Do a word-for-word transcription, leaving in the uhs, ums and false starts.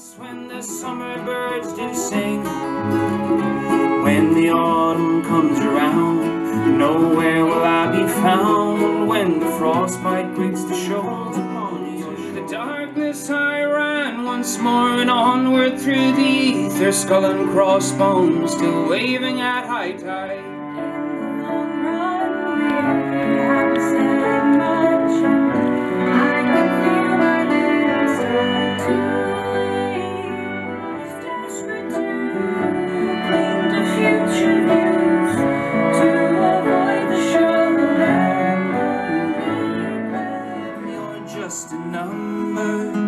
When the summer birds did sing, when the autumn comes around, nowhere will I be found. When the frostbite greets the shores upon you, in the darkness I ran once more and onward through the ether, skull and crossbones still waving at high tide. In the long run, we haven't said much. I can feel my limbs start to ache. Steps return, cling to future views to avoid the struggle and the regret. You're just a number